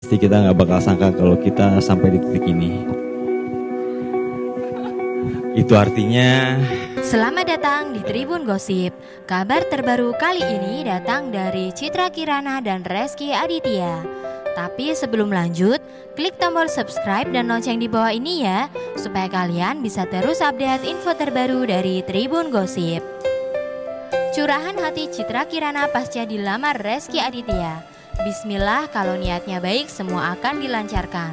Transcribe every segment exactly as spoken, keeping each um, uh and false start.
Pasti kita nggak bakal sangka kalau kita sampai di titik ini. Itu artinya selamat datang di Tribun Gosip. Kabar terbaru kali ini datang dari Citra Kirana dan Reski Aditya. Tapi sebelum lanjut, klik tombol subscribe dan lonceng di bawah ini ya, supaya kalian bisa terus update info terbaru dari Tribun Gosip. Curahan hati Citra Kirana pasca dilamar Reski Aditya. Bismillah, kalau niatnya baik semua akan dilancarkan.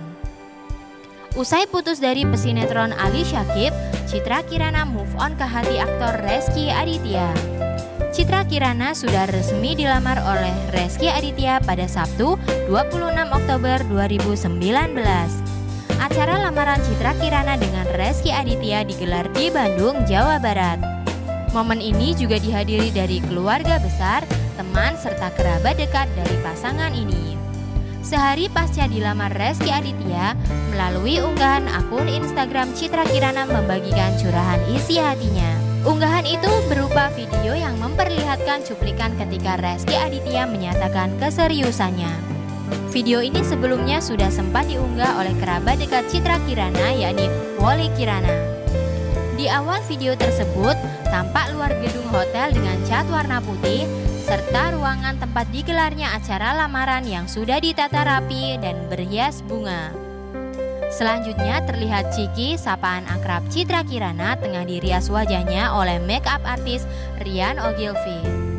Usai putus dari pesinetron Ali Syakib, Citra Kirana move on ke hati aktor Reski Aditya. Citra Kirana sudah resmi dilamar oleh Reski Aditya pada Sabtu dua puluh enam Oktober dua ribu sembilan belas. Acara lamaran Citra Kirana dengan Reski Aditya digelar di Bandung, Jawa Barat. Momen ini juga dihadiri dari keluarga besar, teman, serta kerabat dekat dari pasangan ini. Sehari pasca dilamar Reski Aditya, melalui unggahan akun Instagram Citra Kirana membagikan curahan isi hatinya. Unggahan itu berupa video yang memperlihatkan cuplikan ketika Reski Aditya menyatakan keseriusannya. Video ini sebelumnya sudah sempat diunggah oleh kerabat dekat Citra Kirana, yakni Woli Kirana. Di awal video tersebut, tampak luar gedung hotel dengan cat warna putih, serta ruangan tempat digelarnya acara lamaran yang sudah ditata rapi dan berhias bunga. Selanjutnya terlihat Ciki, sapaan akrab Citra Kirana, tengah dirias wajahnya oleh make up artis Rian Ogilvy.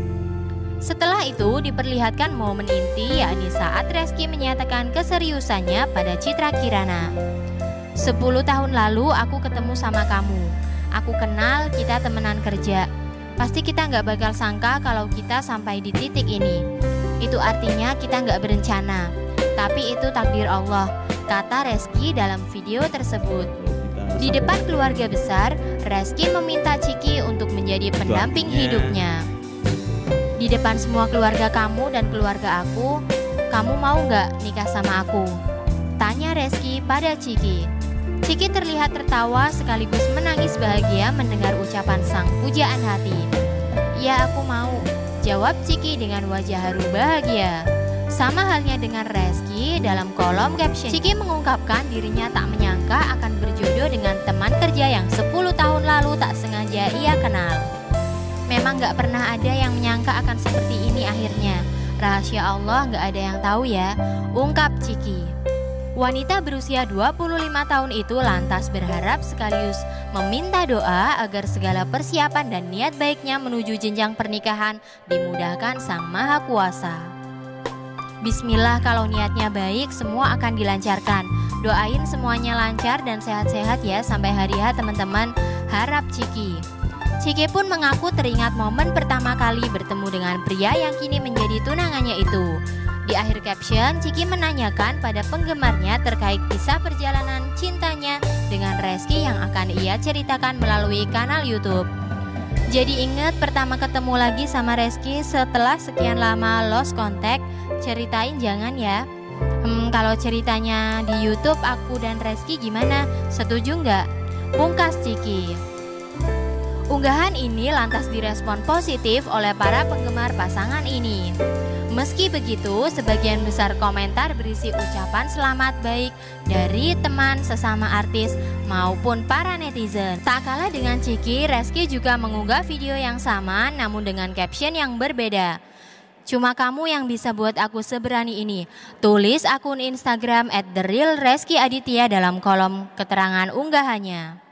Setelah itu diperlihatkan momen inti, yakni saat Reski menyatakan keseriusannya pada Citra Kirana. Sepuluh tahun lalu aku ketemu sama kamu. Aku kenal kita temenan kerja. Pasti kita nggak bakal sangka kalau kita sampai di titik ini. Itu artinya kita nggak berencana. Tapi itu takdir Allah, kata Reski dalam video tersebut. Di depan keluarga besar, Reski meminta Ciki untuk menjadi pendamping hidupnya. Di depan semua keluarga kamu dan keluarga aku, kamu mau nggak nikah sama aku? Tanya Reski pada Ciki. Ciki terlihat tertawa sekaligus menangis bahagia mendengar ucapan sang pujaan hati. Ya, aku mau, jawab Ciki dengan wajah haru bahagia. Sama halnya dengan Reski, dalam kolom caption Ciki mengungkapkan dirinya tak menyangka akan berjodoh dengan teman kerja yang sepuluh tahun lalu tak sengaja ia kenal. Memang gak pernah ada yang menyangka akan seperti ini akhirnya. Rahasia Allah gak ada yang tahu ya, ungkap Ciki. Wanita berusia dua puluh lima tahun itu lantas berharap sekaligus meminta doa agar segala persiapan dan niat baiknya menuju jenjang pernikahan dimudahkan Sang Maha Kuasa. Bismillah, kalau niatnya baik semua akan dilancarkan. Doain semuanya lancar dan sehat-sehat ya sampai hari H teman-teman, harap Ciki. Ciki pun mengaku teringat momen pertama kali bertemu dengan pria yang kini menjadi tunangannya itu. Di akhir caption, Ciki menanyakan pada penggemarnya terkait kisah perjalanan cintanya dengan Reski yang akan ia ceritakan melalui kanal YouTube. Jadi inget pertama ketemu lagi sama Reski setelah sekian lama lost contact, ceritain jangan ya. Hmm, kalau ceritanya di YouTube aku dan Reski gimana? Setuju nggak? Pungkas Ciki. Unggahan ini lantas direspon positif oleh para penggemar pasangan ini. Meski begitu, sebagian besar komentar berisi ucapan selamat baik dari teman sesama artis maupun para netizen. Tak kalah dengan Ciki, Reski juga mengunggah video yang sama namun dengan caption yang berbeda. Cuma kamu yang bisa buat aku seberani ini, tulis akun Instagram at the real Reski Aditya dalam kolom keterangan unggahannya.